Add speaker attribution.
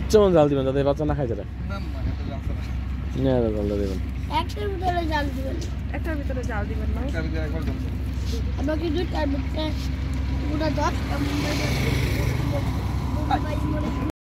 Speaker 1: যেমন জাল দিবেন যাতে বাচ্চা না খাই তারা না জালটা দেবেন
Speaker 2: একটার ভিতরে জাল দিবেন
Speaker 3: একটার ভিতরে জাল দিবেন না
Speaker 2: আমাকে দুইটার ভিতরে পুরো 10টা